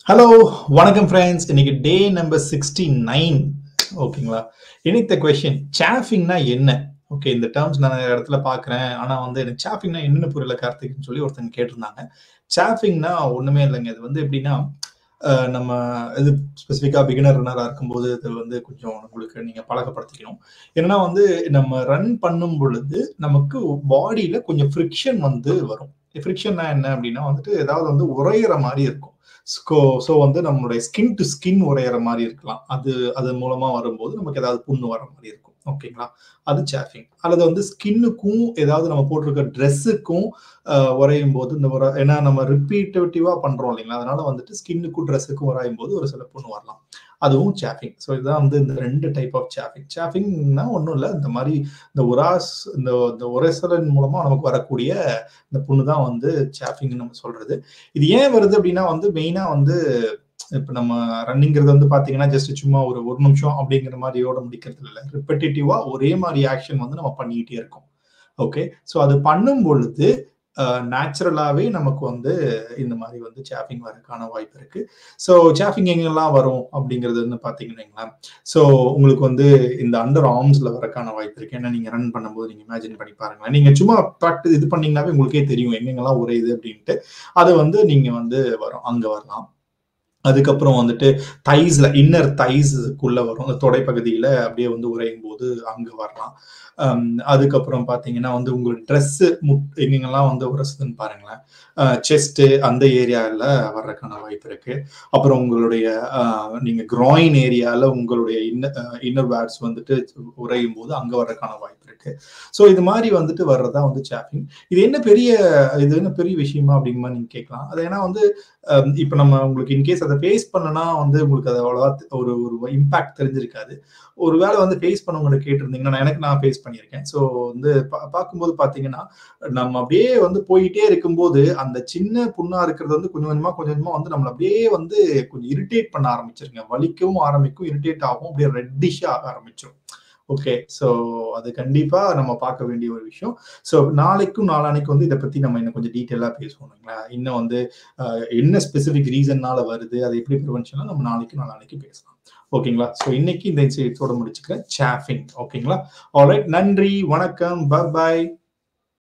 Hello வணக்கம் friends. இன்னைக்கு டே number 69. ஓகேங்களா? இன்னைக்கு கொஸ்டின் சாஃபிங்னா என்ன? ஓகே, இந்த டேர்ம்ஸ் நான் நிறைய இடத்துல பார்க்குறேன். ஆனா வந்து எனக்கு சாஃபிங்னா என்னன்னு புரியல கார்த்திக்னு சொல்லி ஒருத்தங்க கேட்டிருந்தாங்க. சாஃபிங்னா ஒண்ணுமே இல்லைங்க. இது வந்து எப்படின்னா நம்ம இது ஸ்பெசிஃபிக்கா பிகினர் ரன்னரா இருக்கும்போது இது வந்து கொஞ்சம் உங்களுக்கு நீங்க பழக்கப்படுத்திக்கணும். என்னன்னா வந்து நம்ம ரன் பண்ணும் பொழுது நமக்கு பாடியில கொஞ்சம் ஃப்ரிக்ஷன் வந்து வரும். ஃப்ரிக்ஷன்னா என்ன அப்படின்னா வந்துட்டு ஏதாவது வந்து உறையிற மாதிரி இருக்கும். ஸோ வந்து நம்மளுடைய ஸ்கின் டு ஸ்கின் உறையிற மாதிரி இருக்கலாம். அது மூலமா வரும்போது நமக்கு ஏதாவது புண்ணு வர மாதிரி இருக்கும். ஓகேங்களா? அது சாஃபிங். அல்லது வந்து ஸ்கின்னுக்கும் ஏதாவது நம்ம போட்டிருக்க ட்ரெஸ்ஸுக்கும் உறையும் போது ஏன்னா நம்ம ரிப்பீட்டேட்டிவா பண்றோம் இல்லைங்களா? அதனால வந்துட்டு ஸ்கின்னுக்கும் ட்ரெஸ்ஸுக்கும் உராயும் போது ஒரு சில புண்ணு வரலாம். அதுவும் சாஃபிங். ஸோ இதுதான் வந்து இந்த 2 டைப் ஆஃப் சாஃபிங். சாஃபிங்னா ஒண்ணும் இல்ல. இந்த மாரி இந்த உராஸ் இந்த இந்த உரைசலின் மூலமா நமக்கு வரக்கூடிய இந்த புண்ணு தான் வந்து சாஃபிங்ன்னு நம்ம சொல்றது. இது ஏன் வருது அப்படின்னா வந்து மெயினா வந்து இப்ப நம்ம ரன்னிங்கிறது வந்து பாத்தீங்கன்னா ஜஸ்ட் சும்மா ஒரு 1 நிமிஷம் அப்படிங்கிற மாதிரியோட முடிக்கிறது இல்ல. ரிப்பீட்டேட்டிவா ஒரே மாதிரி ஆக்ஷன் வந்து நம்ம பண்ணிக்கிட்டே இருக்கோம். ஓகே. ஸோ அது பண்ணும் பொழுது நேச்சுரலாவே நமக்கு வந்து இந்த மாதிரி வந்து சாஃபிங் வரதுக்கான வாய்ப்பு இருக்கு. ஸோ சாஃபிங் எங்கெல்லாம் வரும் அப்படிங்கிறது வந்து பாத்தீங்கன்னா, ஸோ உங்களுக்கு வந்து இந்த அண்டர் ஆர்ம்ஸ்ல வரக்கான வாய்ப்பு இருக்கு. ஏன்னா நீங்க ரன் பண்ணும்போது நீங்க இமேஜின் பண்ணி பாருங்களேன். நீங்க சும்மா இது பண்ணீங்கன்னாவே உங்களுக்கே தெரியும் எங்கெங்கெல்லாம் உரையுது அப்படின்ட்டு. அது வந்து நீங்க வந்து வரும். அங்க வரலாம். அதுக்கப்புறம் வந்துட்டு தைஸ்ல இன்னர் தைஸ்க்குள்ள வரும். அந்த தொடை பகுதியில அப்படியே வந்து உறையும் போது அங்க வரலாம். அதுக்கப்புறம் பார்த்தீங்கன்னா வந்து உங்களுக்கு ட்ரெஸ் எங்கெங்கெல்லாம் வந்து உரசுதுன்னு பாருங்களேன். செஸ்ட் அந்த ஏரியால வர்றதுக்கான வாய்ப்பு இருக்கு. அப்புறம் உங்களுடைய நீங்க groin ஏரியால உங்களுடைய இன்னர் வேர்ட்ஸ் வந்துட்டு உறையும் போது அங்க வர்றதுக்கான வாய்ப்பு இருக்கு. ஸோ இது மாதிரி வந்துட்டு வர்றதா வந்து சாஃபிங். இது என்ன பெரிய விஷயமா அப்படிங்கிற மாதிரி நீங்க கேட்கலாம். அது ஏன்னா வந்து இப்ப நம்ம உங்களுக்கு இன்கேஸ் அதை ஃபேஸ் பண்ணனா வந்து உங்களுக்கு அது அவ்வளவா ஒரு ஒரு இம்பாக்ட் தெரிஞ்சிருக்காது. ஒரு வேளை வந்து ஃபேஸ் பண்ணவங்க கேட்டிருந்தீங்கன்னா, நான் ஃபேஸ் பண்ணியிருக்கேன். ஸோ வந்து பார்க்கும்போது பார்த்தீங்கன்னா, நம்ம அப்படியே வந்து போயிட்டே இருக்கும்போது, அந்த சின்ன புண்ணா இருக்கிறது வந்து கொஞ்சம் கொஞ்சமா வந்து நம்மள அப்படியே வந்து கொஞ்சம் இரிட்டேட் பண்ண ஆரம்பிச்சுருங்க. வலிக்கவும் ஆரம்பிக்கும், இரிட்டேட் ஆகும். அப்படியே ரெட்டிஷ்ஷா ஆக ஆரம்பிச்சுரும். ஓகே. ஸோ அது கண்டிப்பா நம்ம பார்க்க வேண்டிய ஒரு விஷயம். ஸோ நாளைக்கும் நாளான்னைக்கும் வந்து இத பத்தி நம்ம இன்னும் கொஞ்சம் டீட்டெயிலா பேசுவோம்ங்களா? இன்னும் வந்து என்ன ஸ்பெசிபிக் ரீசன்னால வருது, அதை எப்படி பிரிவென்ஷனா நம்ம நாளைக்கு பேசலாம். ஓகேங்களா? ஸோ இன்னைக்கு இந்த இன்சைட்ஸோட முடிச்சுக்கிறேன். சாஃபிங். ஓகேங்களா? ஆல்ரைட். நன்றி, வணக்கம், பாய்.